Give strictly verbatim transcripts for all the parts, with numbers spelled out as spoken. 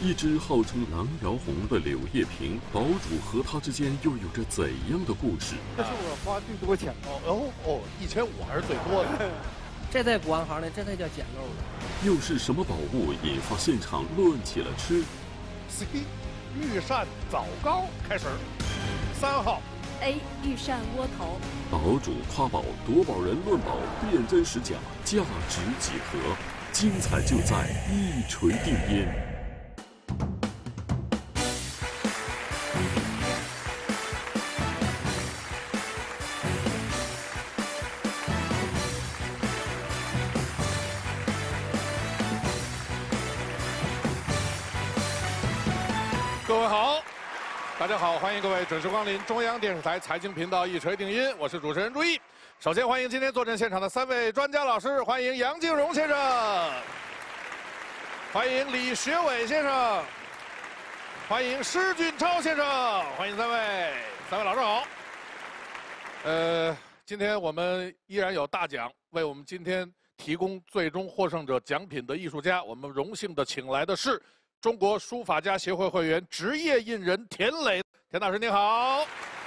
一只号称“狼姚红”的柳叶萍，堡主和他之间又有着怎样的故事？ 这是我花最多钱哦哦哦，一千五还是最多的。 这在古玩行呢，这才叫捡漏的。 又是什么宝物引发现场论起了吃 C 御膳枣糕开始。三号 A 御膳窝头。 堡主夸宝，夺宝人论宝，辨真实假，价值几何？精彩就在一锤定音。 各位好，大家好，欢迎各位准时光临中央电视台财经频道一锤定音，我是主持人朱毅。首先欢迎今天坐镇现场的三位专家老师，欢迎杨静荣先生，欢迎李学伟先生，欢迎施俊超先生，欢迎三位，三位老师好。呃，今天我们依然有大奖，为我们今天提供最终获胜者奖品的艺术家，我们荣幸的请来的是中国书法家协会会员、职业印人田磊，田老师您好。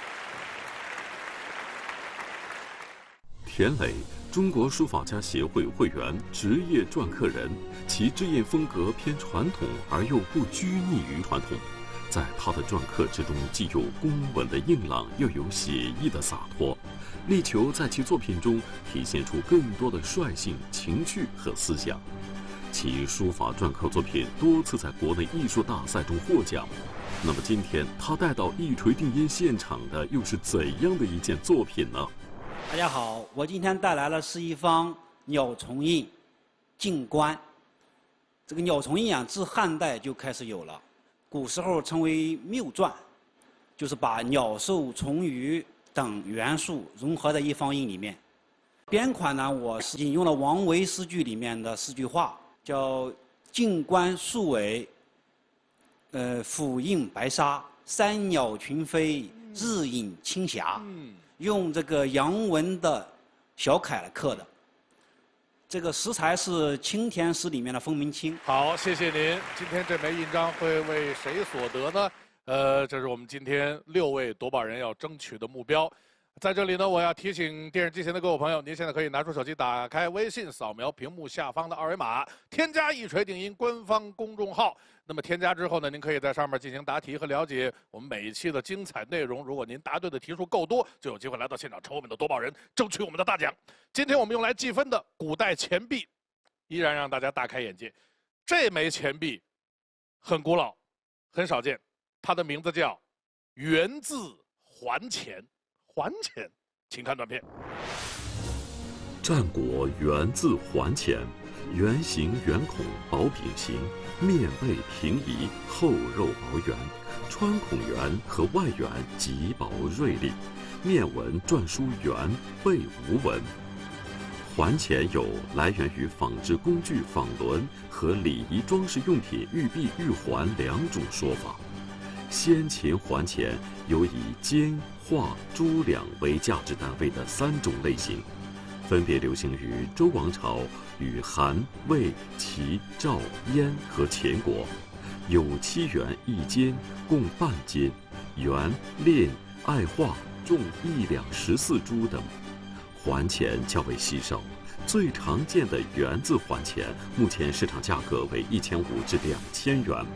田磊，中国书法家协会会员、职业篆刻人，其制印风格偏传统而又不拘泥于传统，在他的篆刻之中，既有公稳的硬朗，又有写意的洒脱，力求在其作品中体现出更多的率性、情绪和思想。其书法篆刻作品多次在国内艺术大赛中获奖。那么今天他带到一锤定音现场的又是怎样的一件作品呢？ 大家好，我今天带来的是一方鸟虫印镜冠。这个鸟虫印啊，自汉代就开始有了，古时候称为谬篆，就是把鸟兽虫鱼等元素融合在一方印里面。编款呢，我是引用了王维诗句里面的四句话，叫镜冠树尾，呃，俯映白沙，三鸟群飞，日影青霞。嗯，用这个洋文的小楷来刻的。这个石材是青田石里面的风鸣青。 好，谢谢您。今天这枚印章会为谁所得呢？呃，这是我们今天六位夺宝人要争取的目标。在这里呢，我要提醒电视机前的各位朋友，您现在可以拿出手机，打开微信，扫描屏幕下方的二维码，添加一锤定音官方公众号。那么添加之后呢，您可以在上面进行答题和了解我们每一期的精彩内容。如果您答对的题数够多，就有机会来到现场，成为我们的夺宝人，争取我们的大奖。今天我们用来计分的古代钱币，依然让大家大开眼界。这枚钱币很古老，很少见，它的名字叫元字还钱。还钱，请看短片。 战国元字还钱，圆形圆孔薄饼形，面背平移，厚肉薄圆，穿孔圆和外圆极薄锐利，面纹篆书圆，背无纹。还钱有来源于纺织工具纺轮和礼仪装饰用品玉璧玉环两种说法。先秦还钱有以斤、画、铢两为价值单位的三种类型，分别流行于周王朝与韩、魏、齐、赵、燕和前国，有七元一斤，共半斤；元、令、爱画重一两十四铢等。还钱较为稀少，最常见的元字还钱，目前市场价格为一千五至两千元。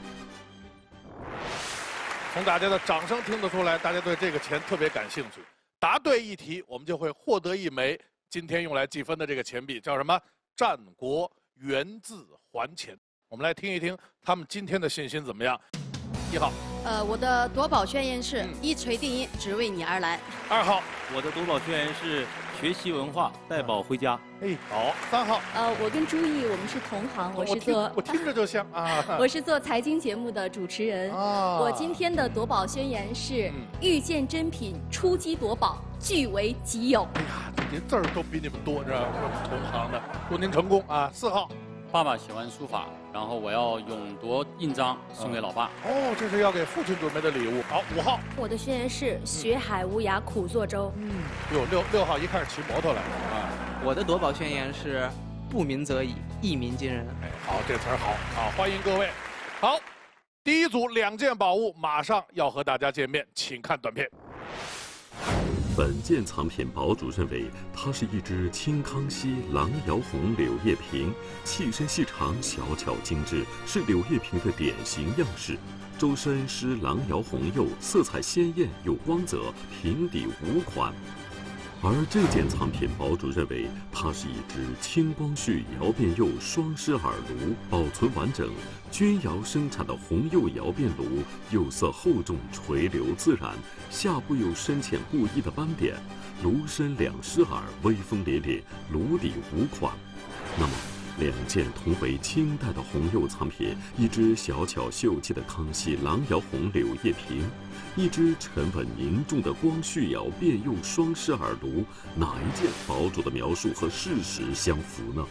从大家的掌声听得出来，大家对这个钱特别感兴趣。答对一题，我们就会获得一枚今天用来计分的这个钱币，叫什么？战国元字还钱。我们来听一听他们今天的信心怎么样。一号， 呃，我的夺宝宣言是、嗯、一锤定音，只为你而来。 二号， 我的夺宝宣言是学习文化，带宝回家。 哎，好。三号， 呃，我跟朱毅我们是同行，我是做， 我 听, 我听着就像啊， 我是做财经节目的主持人。啊，我今天的夺宝宣言是、嗯、遇见珍品，出击夺宝，据为己有。 哎呀，您字儿都比你们多，知道吗？同行的，祝您成功啊！四号。 爸爸喜欢书法，然后我要勇夺印章送给老爸。 哦，这是要给父亲准备的礼物。好，五号。 我的宣言是学海无涯苦作舟。 嗯，哟，六六号一看是骑摩托来的啊。 我的夺宝宣言是不鸣则已，一鸣惊人。 哎，好，这词儿好，好，欢迎各位。好， 第一组两件宝物马上要和大家见面，请看短片。 本件藏品堡主认为，它是一只清康熙郎窑红柳叶瓶，器身细长，小巧精致，是柳叶瓶的典型样式。周身施郎窑红釉，色彩鲜艳有光泽，瓶底无款。而这件藏品，堡主认为它是一只清光绪窑变釉双狮耳炉，保存完整。钧窑生产的红釉窑变炉，釉色厚重垂流自然，下部有深浅不一的斑点，炉身两狮耳，威风凛凛，炉底无款。那么，两件同为清代的红釉藏品，一只小巧秀气的康熙郎窑红柳叶瓶，一只沉稳凝重的光绪窑变釉双狮耳炉，哪一件堡主的描述和事实相符呢？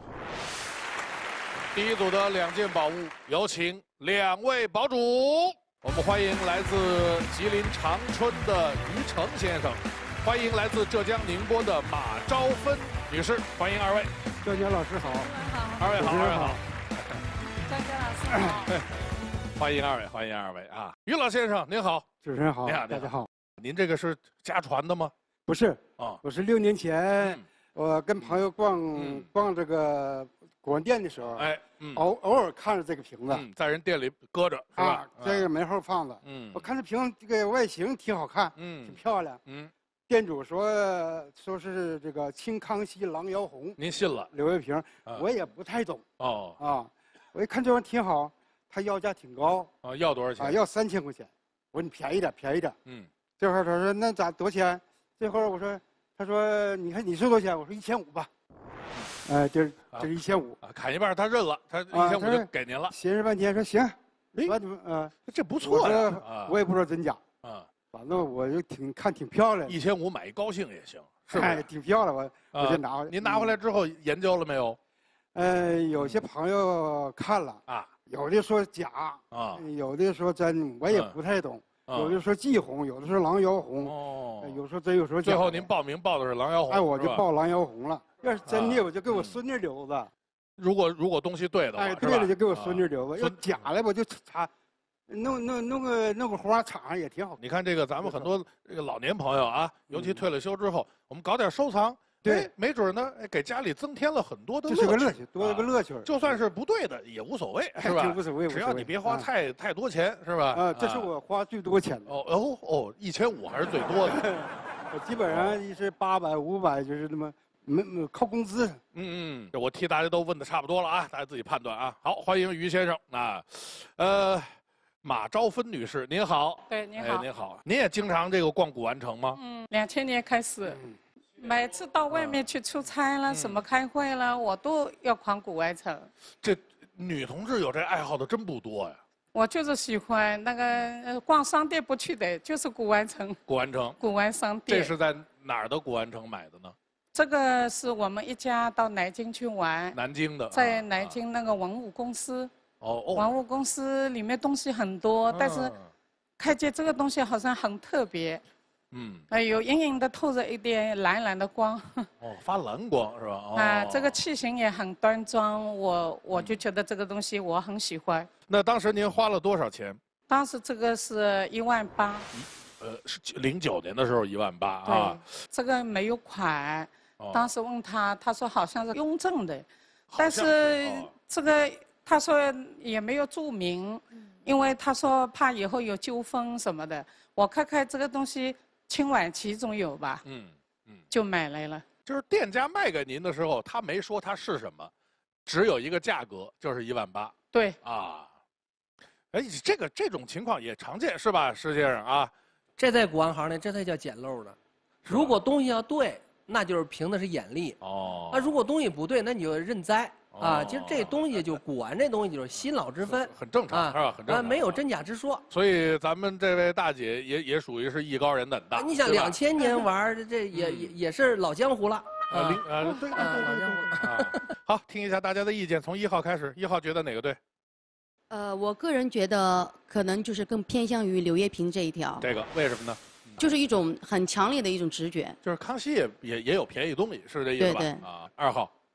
第一组的两件宝物，有请两位堡主。我们欢迎来自吉林长春的于成先生，欢迎来自浙江宁波的马昭芬女士，欢迎二位。 赵杰老师好， 二位好，二位好， 赵杰老师好， 欢迎二位，欢迎二位啊！于老先生您好， 主持人好， 你好， 大家好。 您这个是家传的吗？ 不是啊， 我是六年前， 嗯、 我跟朋友逛、 嗯、 逛这个古玩店的时候， 哎，嗯、 偶偶尔看着这个瓶子、 嗯，在人店里搁着是吧？ 啊，这个门后放着，嗯，我看这瓶这个外形挺好看，嗯，挺漂亮，嗯。店主说说是这个清康熙郎窑红， 您信了？ 柳叶瓶，啊、我也不太懂哦啊。我一看这玩意挺好，他要价挺高啊，要多少钱？ 啊，要三千块钱。我说你便宜点，便宜点。嗯，这会儿他说那咋多少钱？这会儿我说，他说你看你收多少钱？我说一千五吧。哎，这这是一千五， 砍一半他认了，他一千五就给您了。 寻思半天说行，我怎么啊？ 这不错呀。 我也不知道真假啊。 反正我就挺看挺漂亮， 一千五买一高兴也行，是吧？ 哎，挺漂亮，我我就拿回来。 您拿回来之后研究了没有？ 呃，有些朋友看了啊，有的说假啊，有的说真，我也不太懂。有的说季红，有的说郎窑红，哦，有时候真，有时候假。 最后您报名报的是郎窑红， 哎，我就报郎窑红了。要是真的，我就给我孙女留着。 如果如果东西对的话， 哎，对了就给我孙女留着。要假的我就查。弄弄弄个弄个花，场上也挺好。 你看这个，咱们很多这个老年朋友啊，尤其退了休之后，我们搞点收藏，对，没准呢，给家里增添了很多的乐趣， 这是个乐趣，多一个乐趣。 就算是不对的也无所谓，是吧？ 无所谓， 只要你别花太太多钱，是吧？ 啊，这是我花最多钱的。 哦哦哦，一千五还是最多的。 我基本上是八百、五百，就是那么没没靠工资。 嗯嗯，我替大家都问的差不多了啊，大家自己判断啊。好，欢迎于先生啊，呃。马昭芬女士，您好。 对，您好。 哎，您好。您也经常这个逛古玩城吗？ 嗯，两千年开始，嗯、每次到外面去出差了，嗯、什么开会了，我都要逛古玩城。 这女同志有这爱好的真不多呀。 我就是喜欢那个逛商店不去的，就是古玩城。 古玩城。 古玩商店。 这是在哪儿的古玩城买的呢？ 这个是我们一家到南京去玩。 南京的。 在南京那个文物公司。 哦哦， 文物公司里面东西很多，嗯、但是看见这个东西好像很特别，嗯，哎，有隐隐的透着一点蓝蓝的光。 哦，发蓝光是吧？哦、 啊，这个器型也很端庄，我我就觉得这个东西我很喜欢。 那当时您花了多少钱？ 当时这个是一万八。 呃，是零九年的时候一万八啊。 这个没有款，哦、当时问他，他说好像是雍正的，但是这个。他说也没有注明，因为他说怕以后有纠纷什么的。我看看这个东西清晚期总有吧，嗯嗯，就买来了。 就是店家卖给您的时候，他没说它是什么，只有一个价格，就是一万八。 对啊，哎，这个这种情况也常见是吧，石先生啊？ 这在古玩行呢，这才叫捡漏的。如果东西要对，那就是凭的是眼力。哦，那如果东西不对，那你就认栽。啊，其实这东西就古玩这东西就是新老之分， 很正常，是吧？很正常， 没有真假之说。 所以咱们这位大姐也也属于是艺高人胆大。 你想两千年玩这也也也是老江湖了。 啊，零啊，对对对对对。啊，好，听一下大家的意见，从一号开始，一号觉得哪个对？ 呃，我个人觉得可能就是更偏向于柳叶瓶这一条。 这个为什么呢？ 就是一种很强烈的一种直觉。 就是康熙也也也有便宜东西，是这意思吧？ 对对。 啊，二号。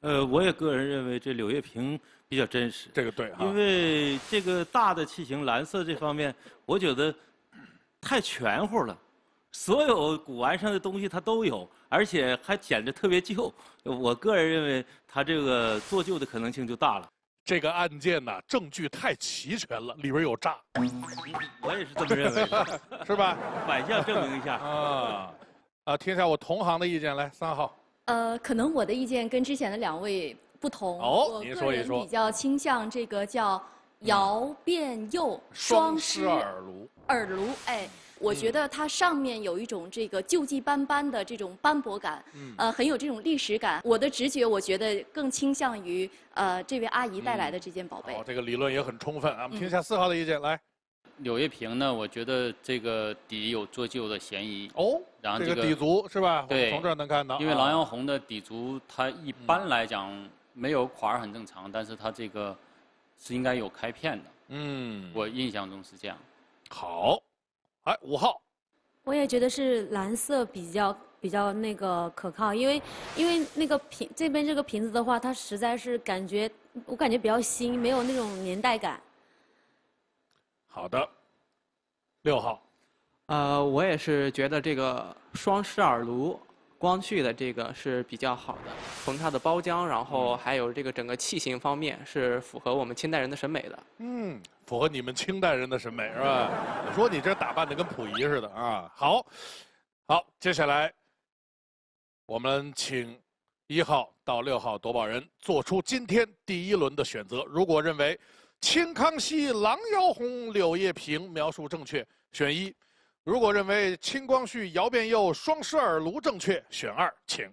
呃，我也个人认为这柳叶萍比较真实。 这个对哈。 因为这个大的器型蓝色这方面，我觉得太全乎了，所有古玩上的东西它都有，而且还显得特别旧。我个人认为它这个做旧的可能性就大了。 这个案件呢，证据太齐全了，里边有诈。 我也是这么认为的， 是吧？ 反向证明一下。 啊，啊，听一下我同行的意见，来，三号。 呃，可能我的意见跟之前的两位不同。 哦，您说一说。 我个人比较倾向这个叫窑变釉双狮耳炉。 耳炉，哎。我觉得它上面有一种这个锈迹斑斑的这种斑驳感，嗯、呃，很有这种历史感。我的直觉，我觉得更倾向于呃这位阿姨带来的这件宝贝。 哦，这个理论也很充分啊。我们听一下四号的意见，来。 柳叶萍呢，我觉得这个底有做旧的嫌疑。 哦， 然后这个底足是吧？ 对， 从这儿能看到。 因为狼窑红的底足，它一般来讲没有款很正常，但是它这个是应该有开片的。嗯，我印象中是这样。 好。哎，五号， 我也觉得是蓝色比较比较那个可靠，因为因为那个瓶这边这个瓶子的话，它实在是感觉我感觉比较新，没有那种年代感。 好的，六号， 呃，我也是觉得这个双狮耳炉光绪的这个是比较好的，从它的包浆，然后还有这个整个器型方面是符合我们清代人的审美的。 嗯。符合你们清代人的审美是吧？我说你这打扮的跟溥仪似的啊！好，好，接下来我们请一号到六号夺宝人做出今天第一轮的选择。如果认为清康熙狼窑红柳叶萍描述正确，选一；如果认为清光绪窑变釉双狮耳炉正确，选二，请。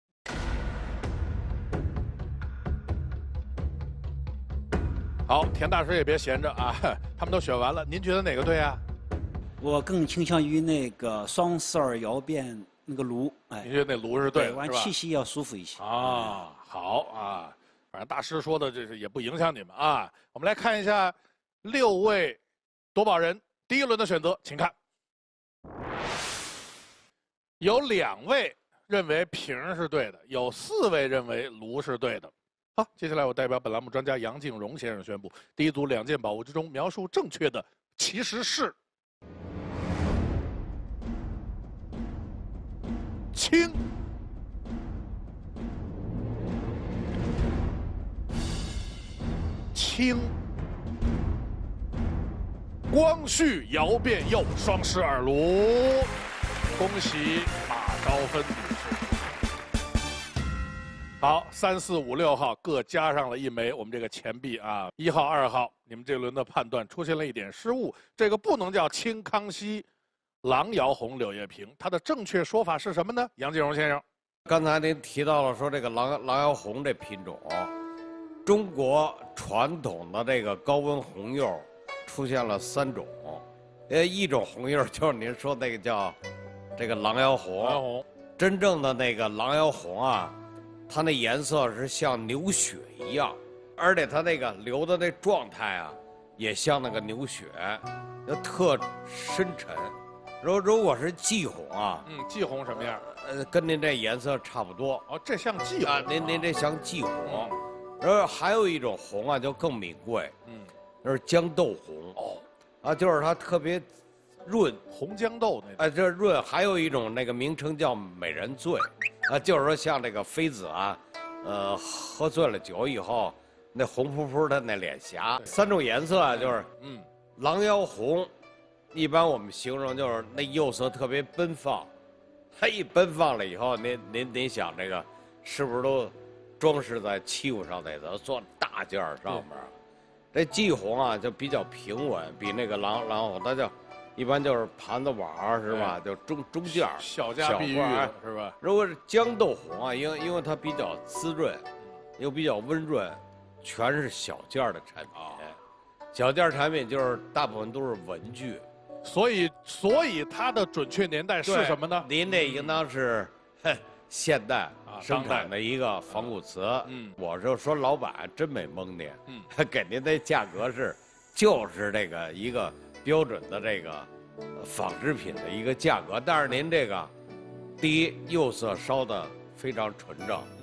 好，田大师也别闲着啊，他们都选完了，您觉得哪个对啊？ 我更倾向于那个双狮耳窑变那个炉，哎， 您觉得那炉是对的， 玩气息要舒服一些啊。好啊，反正大师说的这是也不影响你们啊。我们来看一下六位夺宝人第一轮的选择，请看，有两位认为瓶是对的，有四位认为炉是对的。好，接下来我代表本栏目专家杨敬荣先生宣布，第一组两件宝物之中，描述正确的其实是清清光绪窑变釉双狮耳炉，恭喜马昭芬女士。好，三四五六号各加上了一枚我们这个钱币啊。一号、二号，你们这轮的判断出现了一点失误，这个不能叫清康熙狼窑红柳叶萍，它的正确说法是什么呢？杨金荣先生， 刚才您提到了说这个狼狼窑红这品种，中国传统的这个高温红釉出现了三种，呃，一种红釉就是您说那个叫这个狼窑红， 狼窑红， 真正的那个狼窑红啊。它那颜色是像牛血一样，而且它那个流的那状态啊，也像那个牛血，就特深沉。如如果是霁红啊， 嗯，霁红什么样？ 呃，跟您这颜色差不多。 哦，这像霁红啊，您您这像霁红。然后还有一种红啊，就更名贵，嗯，那是豇豆红。哦，啊，就是它特别润， 红豇豆那。 哎，这润。还有一种那个名称叫美人醉。啊，就是说像这个妃子啊，呃，喝醉了酒以后，那红扑扑的那脸颊，三种颜色啊，就是嗯，狼窑红，一般我们形容就是那釉色特别奔放，它一奔放了以后，您您您想这个是不是都装饰在器物上得做大件儿上面？这霁红啊就比较平稳，比那个狼狼红它就。一般就是盘子碗儿是吧？就中中件儿， 小家碧玉是吧？ 如果是豇豆红啊，因为因为它比较滋润，又比较温润，全是小件儿的产品。小件儿产品就是大部分都是文具， 所以所以它的准确年代是什么呢？ 您这应当是现代生产的一个仿古瓷。嗯，我就说老板真没蒙您，嗯，给您的价格是就是这个一个。标准的这个纺织品的一个价格，但是您这个，第一釉色烧的非常纯正，嗯，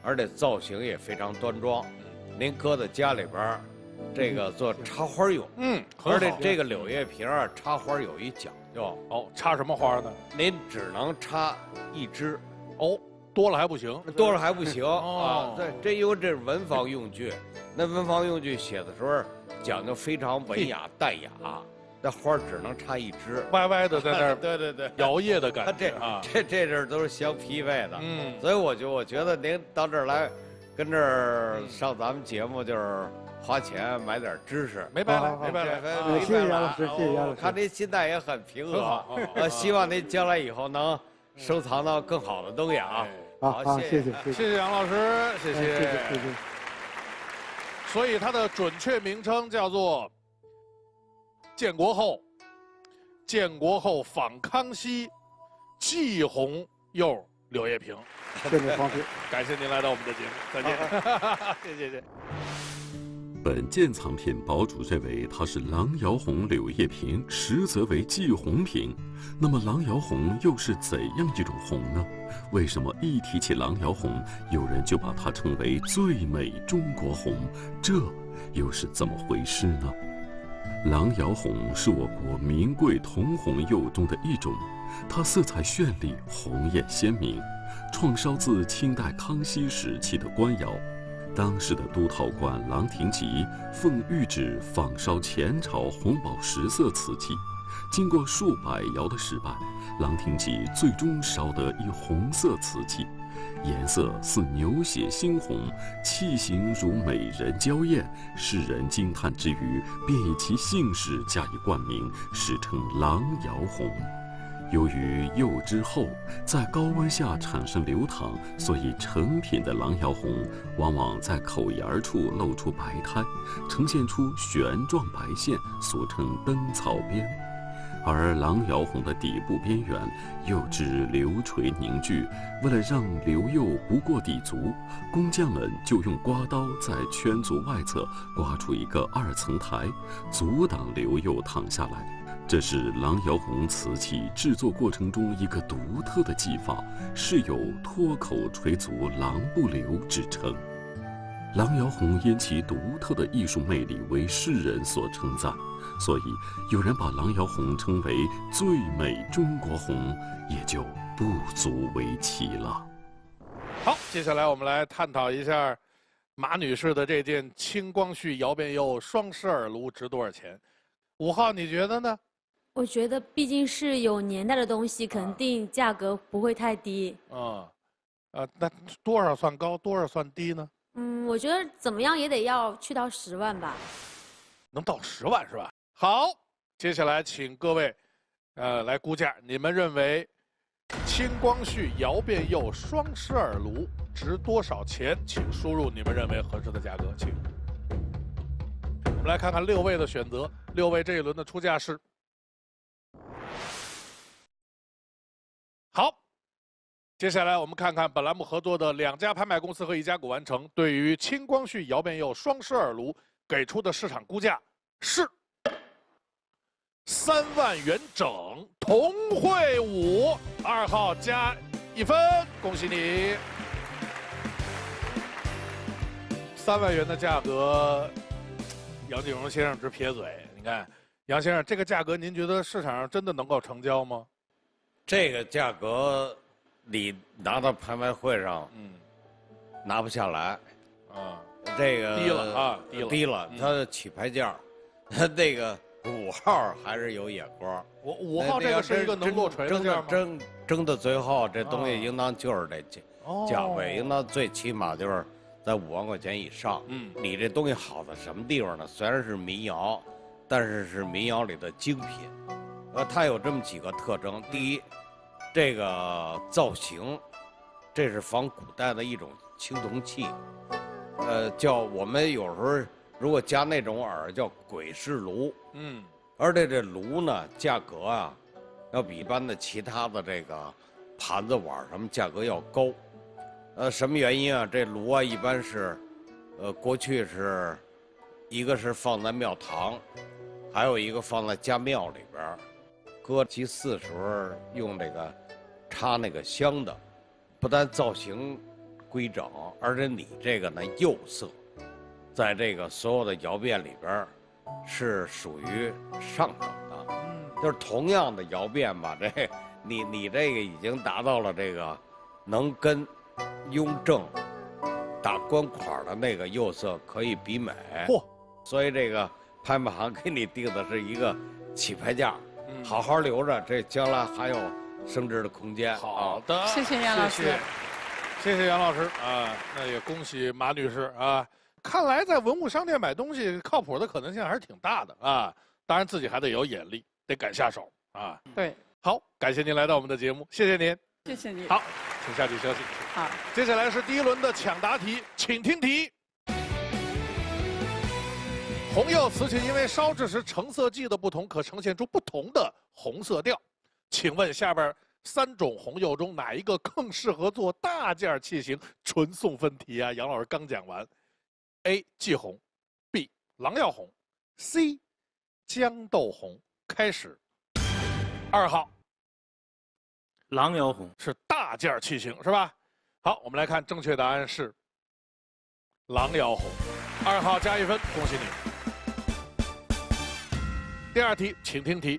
而且造型也非常端庄。您搁在家里边儿，这个做插花用。 嗯， 而且这个柳叶瓶啊，插花有一讲究。 哦，插什么花呢？ 您只能插一支。 哦，多了还不行。 多了还不行哦、 啊！对，这因为这是文房用具，那文房用具写的时候讲究非常文雅淡雅。那花只能插一支， 歪歪的在那儿， 对对对， 摇曳的感觉啊，这这这都是相匹配的， 嗯， 所以我就我觉得您到这儿来，跟这儿上咱们节目就是花钱买点知识， 没白来，没白来， 没谢谢杨老师，谢谢杨老师。 看您心态也很平和，呃，希望您将来以后能收藏到更好的东西啊。 好，谢谢， 谢谢杨老师，谢谢， 谢谢，谢谢。 所以它的准确名称叫做。建国后，建国后仿康熙季红釉柳叶瓶。 谢谢方师， 感谢您来到我们的节目，再见。谢谢谢。 本件藏品堡主认为它是郎窑红柳叶瓶，实则为季红瓶。那么郎窑红又是怎样一种红呢？为什么一提起郎窑红，有人就把它称为最美中国红？这又是怎么回事呢？郎窑红是我国名贵铜红釉中的一种，它色彩绚丽，红艳鲜明，创烧自清代康熙时期的官窑。当时的督陶官郎廷吉奉谕旨仿烧前朝红宝石色瓷器，经过数百窑的失败，郎廷吉最终烧得一红色瓷器，颜色似牛血猩红，器形如美人娇艳，世人惊叹之余，便以其姓氏加以冠名，史称郎窑红。由于釉之厚，在高温下产生流淌，所以成品的郎窑红往往在口沿处露出白苔，呈现出旋状白线，俗称灯草边。而郎窑红的底部边缘釉质流垂凝聚，为了让流釉不过底足，工匠们就用刮刀在圈足外侧刮出一个二层台，阻挡流釉淌下来。这是郎窑红瓷器制作过程中一个独特的技法，是有脱口垂足郎不流之称。郎窑红因其独特的艺术魅力为世人所称赞，所以有人把郎窑红称为最美中国红，也就不足为奇了。 好，接下来我们来探讨一下马女士的这件清光绪窑变釉双狮耳炉值多少钱？五号，你觉得呢？ 我觉得毕竟是有年代的东西，肯定价格不会太低。 啊，呃，那多少算高，多少算低呢？ 嗯，我觉得怎么样也得要去到十万吧。 能到十万是吧？好，接下来请各位，呃，来估价。你们认为清光绪窑变釉双狮耳炉值多少钱？请输入你们认为合适的价格，请。我们来看看六位的选择，六位这一轮的出价是。好，接下来我们看看本栏目合作的两家拍卖公司和一家古玩城对于清光绪窑变釉双狮耳炉给出的市场估价是三万元整。同会五二号加一分，恭喜你！三万元的价格，杨景荣先生直撇嘴。你看，杨先生，这个价格您觉得市场上真的能够成交吗？ 这个价格，你拿到拍卖会上，嗯，拿不下来，啊，这个低了啊，低了， 低了，它的起拍价，它那个五号还是有眼光。 我五号这个是一个能落锤的价吗？ 争争到最后，这东西应当就是这价价位，应当最起码就是在五万块钱以上。嗯，你这东西好在什么地方呢？虽然是民窑，但是是民窑里的精品。呃，它有这么几个特征：第一，这个造型，这是仿古代的一种青铜器，呃，叫我们有时候如果加那种耳叫鬼式炉，嗯，而且这炉呢，价格啊，要比一般的其他的这个盘子碗什么价格要高，呃，什么原因啊？这炉啊，一般是，呃，过去是，一个是放在庙堂，还有一个放在家庙里边儿。搁祭祀时候用这个插那个香的，不但造型规整，而且你这个呢釉色，在这个所有的窑变里边是属于上等的。嗯，就是同样的窑变吧，这你你这个已经达到了这个能跟雍正打官款的那个釉色可以比美。嚯！所以这个拍卖行给你定的是一个起拍价，嗯、好好留着，这将来还有升值的空间。 好的， 谢谢杨老师， 谢谢，谢谢杨老师啊！那也恭喜马女士啊！看来在文物商店买东西靠谱的可能性还是挺大的啊！当然自己还得有眼力，得敢下手啊！ 对， 好，感谢您来到我们的节目，谢谢您， 谢谢你。 好，请下去休息。 好， 接下来是第一轮的抢答题，请听题。红釉瓷器因为烧制时成色剂的不同，可呈现出不同的红色调。请问下边三种红釉中哪一个更适合做大件器型？纯送分题啊！杨老师刚讲完。A. 霁红 ，B. 狼药红 ，C. 豇豆红。开始。二号。 狼窑红是大件器型是吧？好，我们来看正确答案是狼窑红。二号加一分，恭喜你。第二题，请听题。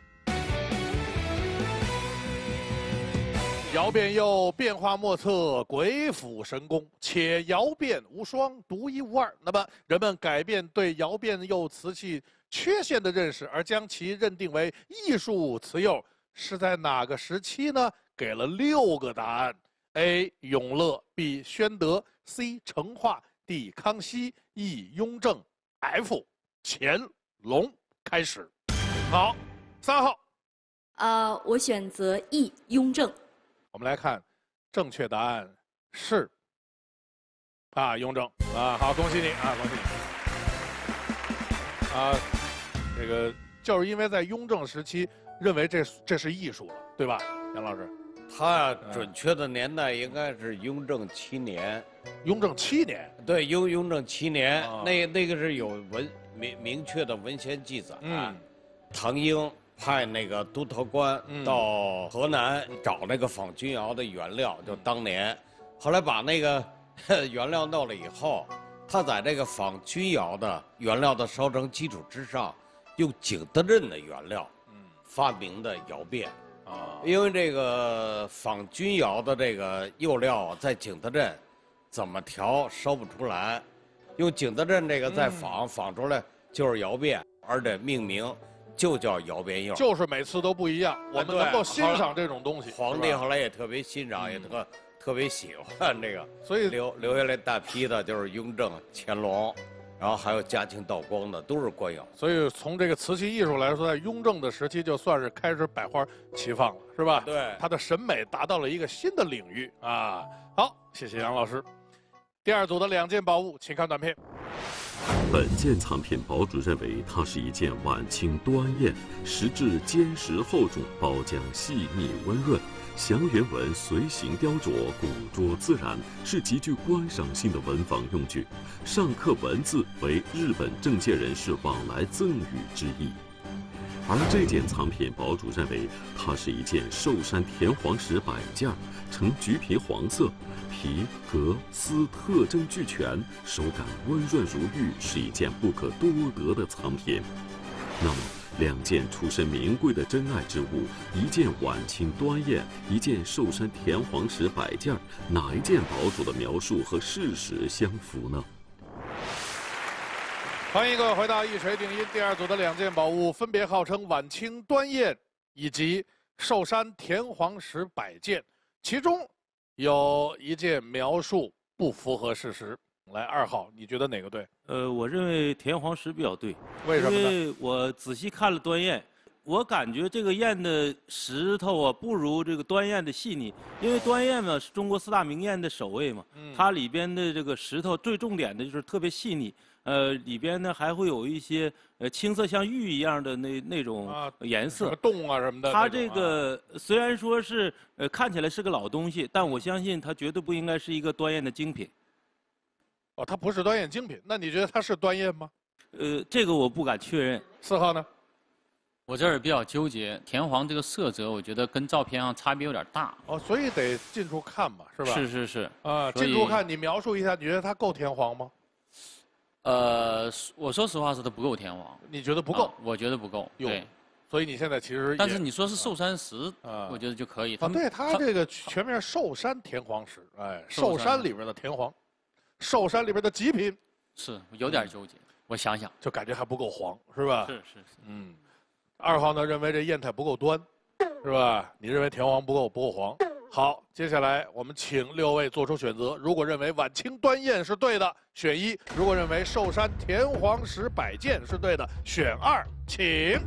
窑变釉变化莫测，鬼斧神工，且窑变无双，独一无二。那么，人们改变对窑变釉瓷器缺陷的认识，而将其认定为艺术瓷釉，是在哪个时期呢？给了六个答案 ：A. 永乐 ，B. 宣德 ，C. 成化 ，D. 康熙 ，E. 雍正 ，F. 乾隆。开始。好，三号。 呃，我选择 E. 雍正。 我们来看，正确答案是啊，雍正啊，好，恭喜你啊，恭喜你啊，这个就是因为在雍正时期认为这这是艺术了，对吧，杨老师？ 他准确的年代应该是雍正七年。 雍正七年？ 对，雍雍正七年，啊、那那个是有文明明确的文献记载。嗯，唐英派那个督头官到河南找那个仿钧窑的原料，就当年，后来把那个原料弄了以后，他在这个仿钧窑的原料的烧成基础之上，用景德镇的原料，发明的窑变。啊，因为这个仿钧窑的这个釉料在景德镇怎么调烧不出来，用景德镇这个再仿、嗯、仿出来就是窑变，而且命名就叫窑变釉， 就是每次都不一样。我们能够欣赏这种东西， 皇帝后来也特别欣赏，也特、嗯、特别喜欢这个， 所以留留下来大批的就是雍正、乾隆。然后还有嘉庆、道光的，都是官窑。 所以从这个瓷器艺术来说，在雍正的时期就算是开始百花齐放了，是吧？ 对， 他的审美达到了一个新的领域啊。好，谢谢杨老师。第二组的两件宝物，请看短片。 本件藏品，堡主认为它是一件晚清端砚，实质坚实厚重，包浆细腻温润。祥原纹随形雕琢，古拙自然，是极具观赏性的文房用具。上刻文字为日本政界人士往来赠与之意。而这件藏品，堡主认为它是一件寿山田黄石摆件，呈橘皮黄色，皮、革、丝特征俱全，手感温润如玉，是一件不可多得的藏品。那么，两件出身名贵的珍爱之物，一件晚清端砚，一件寿山田黄石摆件，哪一件堡主的描述和事实相符呢？ 欢迎各位回到一锤定音。第二组的两件宝物分别号称晚清端砚以及寿山田黄石摆件，其中有一件描述不符合事实。来，二号，你觉得哪个对？ 呃，我认为田黄石比较对。 为什么呢？ 因为我仔细看了端砚，我感觉这个砚的石头啊，不如这个端砚的细腻。因为端砚嘛是中国四大名砚的首位嘛，嗯、它里边的这个石头最重点的就是特别细腻。呃，里边呢还会有一些呃青色像玉一样的那那种颜色， 什么洞啊什么的。 它这个虽然说是呃看起来是个老东西，但我相信它绝对不应该是一个端砚的精品。 哦，它不是端砚精品，那你觉得它是端砚吗？ 呃，这个我不敢确认。 四号呢？ 我这儿比较纠结，田黄这个色泽，我觉得跟照片上差别有点大。 哦，所以得近处看嘛，是吧？ 是是是。 啊，近处看，你描述一下，你觉得它够田黄吗？ 呃，我说实话是它不够田黄。 你觉得不够？ 啊、我觉得不够。对。 所以你现在其实…… 但是你说是寿山石，啊，我觉得就可以。 啊，对，它这个全面寿山田黄石，哎，寿山里边的田黄，寿山里边的极品， 是有点纠结。我想想， 就感觉还不够黄，是吧？ 是是是。 嗯。二号呢认为这砚台不够端，是吧？你认为田黄不够不够黄。好，接下来我们请六位做出选择。如果认为晚清端砚是对的，选一；如果认为寿山田黄石摆件是对的，选二。请。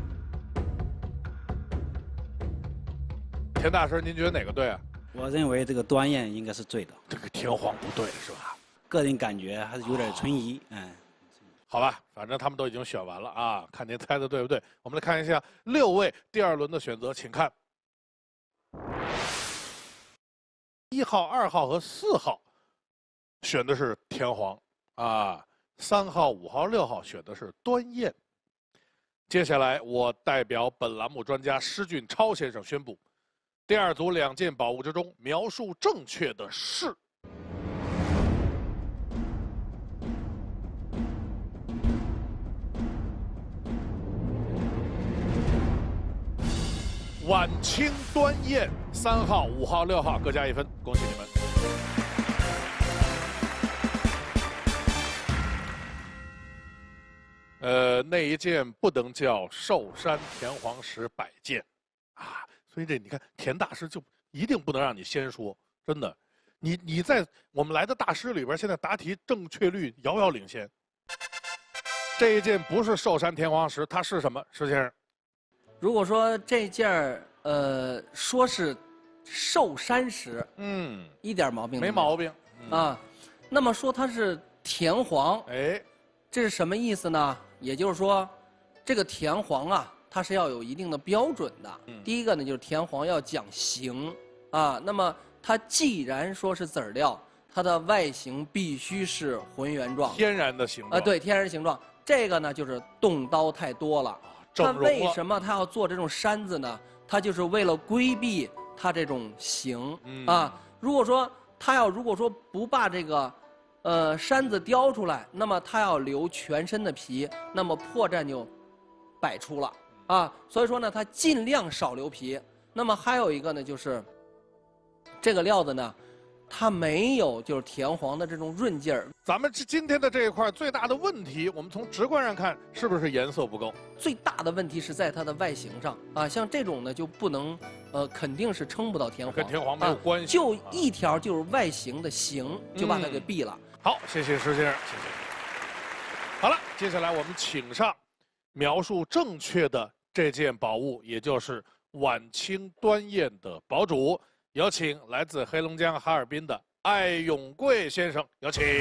田大师，您觉得哪个对啊？ 我认为这个端砚应该是对的。 这个田黄不对是吧？ 个人感觉还是有点存疑，嗯。 好吧，反正他们都已经选完了啊，看您猜的对不对。我们来看一下六位第二轮的选择，请看。一号、二号和四号选的是田黄啊，三号、五号、六号选的是端砚。接下来，我代表本栏目专家施俊超先生宣布，第二组两件宝物之中，描述正确的是。晚清端砚，三号、五号、六号各加一分，恭喜你们。呃，那一件不能叫寿山田黄石摆件，啊，所以这你看田大师就一定不能让你先说，真的，你你在我们来的大师里边，现在答题正确率遥遥领先。这一件不是寿山田黄石，它是什么？石先生。 如果说这件儿呃说是寿山石，嗯，一点毛病没毛病、 嗯、啊。那么说它是田黄， 哎， 这是什么意思呢？也就是说，这个田黄啊，它是要有一定的标准的。嗯、第一个呢，就是田黄要讲形啊。那么它既然说是籽儿料，它的外形必须是浑圆状， 天然的形状啊，对，天然形状。这个呢，就是动刀太多了。它为什么它要做这种山子呢？它就是为了规避它这种形、嗯、啊。如果说它要如果说不把这个，呃，山子雕出来，那么它要留全身的皮，那么破绽就百出了啊。所以说呢，它尽量少留皮。那么还有一个呢，就是这个料子呢，它没有就是田黄的这种润劲儿。 咱们今天的这一块最大的问题，我们从直观上看，是不是颜色不够？ 最大的问题是在它的外形上啊，像这种呢就不能，呃，肯定是称不到田黄， 跟田黄没有关系，啊、 就一条就是外形的形，就把它给毙了。 嗯、好，谢谢施先生，谢谢。好了，接下来我们请上描述正确的这件宝物，也就是晚清端砚的宝主。有请来自黑龙江哈尔滨的艾永贵先生，有请。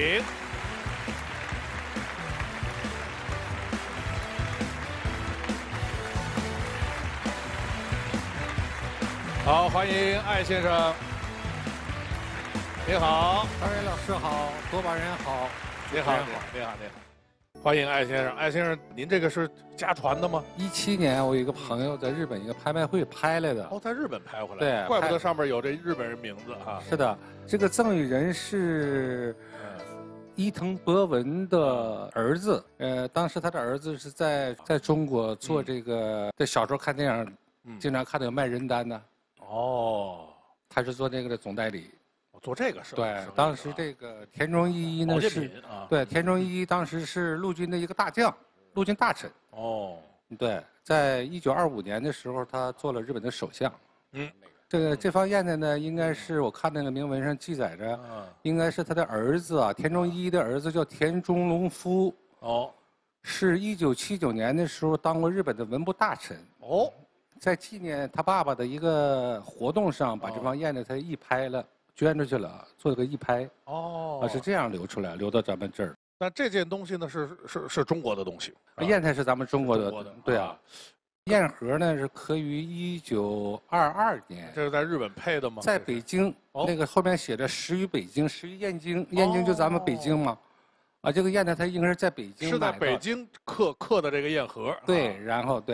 好，欢迎艾先生。你好， 二位老师好，多宝人好。 你好，你好，你好，你好。欢迎艾先生，艾先生，您这个是家传的吗？ 一七年，我有一个朋友在日本一个拍卖会拍来的。 哦，在日本拍回来。 对， 怪不得上面有这日本人名字哈。 是的，这个赠与人是伊藤博文的儿子。呃，当时他的儿子是在在中国做这个，在小时候看电影，嗯、经常看到有卖人单的。 哦， 他是做这个的总代理。 做这个是对，当时这个田中义一呢是，对，田中义一当时是陆军的一个大将，陆军大臣。 哦， 对，在一九二五年的时候，他做了日本的首相。 嗯， 这个这方砚台呢，应该是我看那个铭文上记载着，应该是他的儿子啊，田中义一的儿子叫田中隆夫。 哦， 是一九七九年的时候当过日本的文部大臣。 哦， 在纪念他爸爸的一个活动上，把这方砚台他一拍了。捐出去了，做了个一拍哦， 啊是这样流出来，流到咱们这儿。 那这件东西呢是是是中国的东西， 砚台是咱们中国的， 中国的对啊。砚盒呢是刻于一九二二年， 这是在日本配的吗？ 在北京，那个后面写着始于北京，始于燕京，燕京就咱们北京嘛。啊，这个砚台它应该是在北京， 是在北京刻刻的这个砚盒。 对，然后对，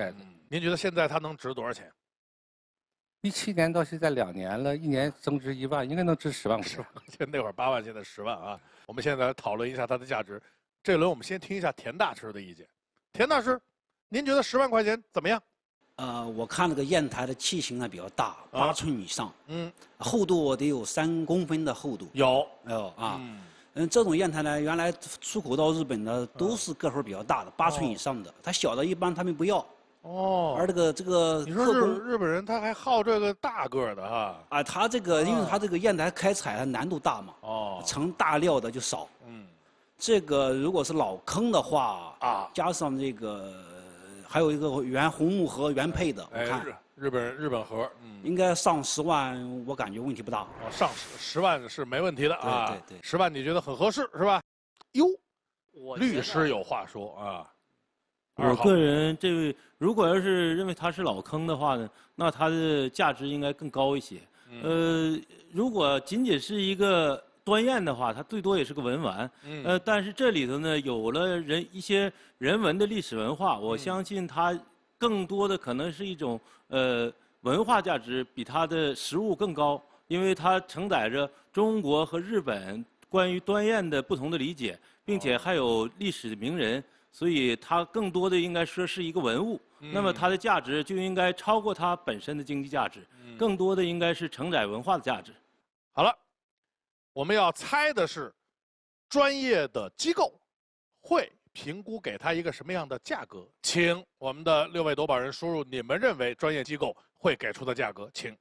您觉得现在它能值多少钱？ 一七年到现在两年了，一年增值一万，应该能值十万块钱。 现那会儿八万，现在十万啊！我们现在来讨论一下它的价值。这轮我们先听一下田大师的意见。田大师，您觉得十万块钱怎么样？ 呃，我看那个砚台的器型呢比较大，八寸以上， 嗯， 厚度得有三公分的厚度。 有， 有啊。嗯嗯，这种砚台呢，原来出口到日本的都是个头比较大的，八寸以上的，它小的一般他们不要。 哦， 而这个这个你说日日本人他还好这个大个的哈？ 啊，他这个因为他这个砚台开采它难度大嘛，哦，成大料的就少。嗯，这个如果是老坑的话啊，加上这个还有一个原红木盒原配的，我看日日本日本盒，嗯， 应该上十万，我感觉问题不大。 哦，上十十万是没问题的啊， 对对对， 十万你觉得很合适是吧？哟，律师有话说啊。 我个人这位，如果要是认为它是老坑的话呢，那它的价值应该更高一些。嗯、呃，如果仅仅是一个端砚的话，它最多也是个文玩。嗯、呃，但是这里头呢，有了人一些人文的历史文化，我相信它更多的可能是一种呃文化价值，比它的实物更高，因为它承载着中国和日本关于端砚的不同的理解，并且还有历史的名人。所以它更多的应该说是一个文物，嗯、那么它的价值就应该超过它本身的经济价值，嗯、更多的应该是承载文化的价值。 好了，我们要猜的是，专业的机构会评估给它一个什么样的价格？请我们的六位夺宝人输入你们认为专业机构会给出的价格，请。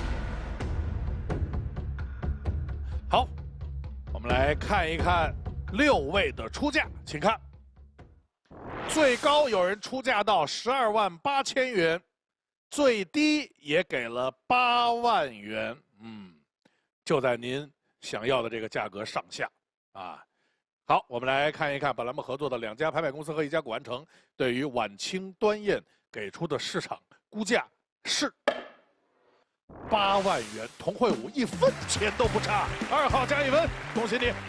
好，我们来看一看六位的出价，请看。最高有人出价到十二万八千元，最低也给了八万元，嗯，就在您想要的这个价格上下，啊，好，我们来看一看本栏目合作的两家拍卖公司和一家古玩城对于晚清端砚给出的市场估价是八万元，同会武一分钱都不差，二号加一分，恭喜你，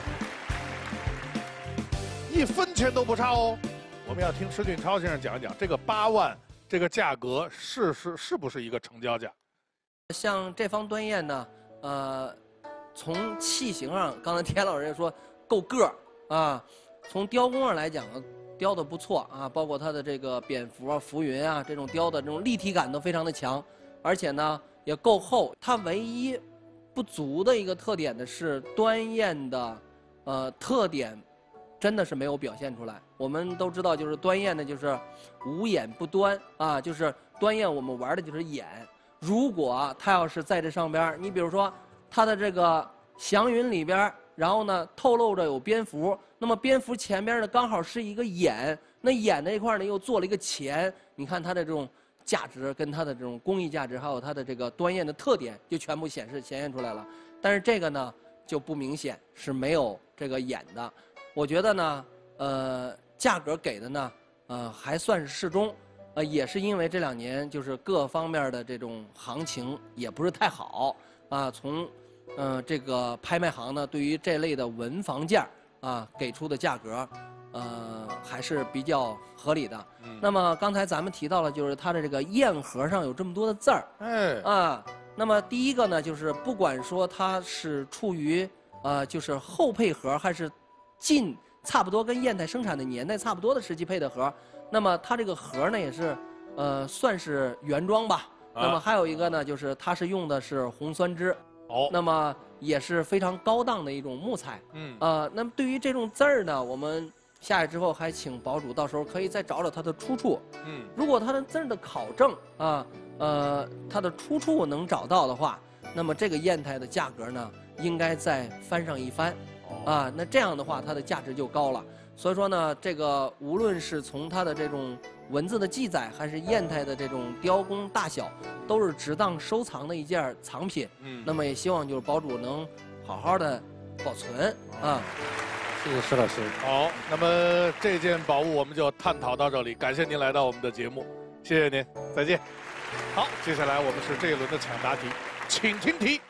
一分钱都不差哦。我们要听施俊超先生讲一讲这个八万这个价格是是是不是一个成交价？ 像这方端砚呢，呃，从器型上，刚才田老师也说够个儿啊，从雕工上来讲呢，雕的不错啊，包括它的这个蝙蝠啊、浮云啊这种雕的这种立体感都非常的强，而且呢也够厚。它唯一不足的一个特点的是端砚的呃特点。真的是没有表现出来。我们都知道，就是端砚呢，就是无眼不端啊，就是端砚我们玩的就是眼。如果它要是在这上边，你比如说它的这个祥云里边，然后呢透露着有蝙蝠，那么蝙蝠前边呢刚好是一个眼，那眼那一块呢又做了一个钱，你看它的这种价值跟它的这种工艺价值，还有它的这个端砚的特点，就全部显示显现出来了。但是这个呢就不明显，是没有这个眼的。我觉得呢，呃，价格给的呢，呃，还算是适中，呃，也是因为这两年就是各方面的这种行情也不是太好啊。从，呃，这个拍卖行呢，对于这类的文房件啊，给出的价格，呃，还是比较合理的。嗯、那么刚才咱们提到了，就是它的这个砚盒上有这么多的字儿，哎，啊，那么第一个呢，就是不管说它是处于呃，就是后配盒还是近差不多跟砚台生产的年代差不多的时期配的盒，那么它这个盒呢也是，呃，算是原装吧。啊、那么还有一个呢，就是它是用的是红酸枝，哦，那么也是非常高档的一种木材。嗯，呃，那么对于这种字儿呢，我们下来之后还请堡主到时候可以再找找它的出处。嗯，如果它的字儿的考证啊，呃，它的出处能找到的话，那么这个砚台的价格呢，应该再翻上一番。啊，那这样的话，它的价值就高了。所以说呢，这个无论是从它的这种文字的记载，还是砚台的这种雕工大小，都是值当收藏的一件藏品。嗯，那么也希望就是堡主能好好的保存啊。 谢谢施老师。 好，那么这件宝物我们就探讨到这里，感谢您来到我们的节目，谢谢您，再见。好，接下来我们是这一轮的抢答题，请听题。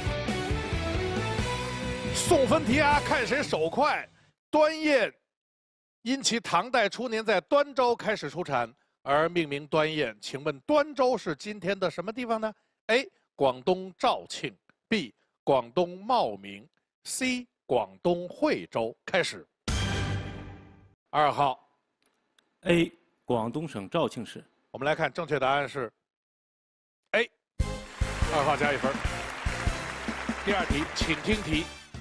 送分题啊，看谁手快。端砚因其唐代初年在端州开始出产， 而命名端砚。请问端州是今天的什么地方呢 ？A. 广东肇庆 ，B. 广东茂名 ，C. 广东惠州。开始。二号 ，A. 广东省肇庆市。 我们来看正确答案是 A。二号加一分。第二题，请听题。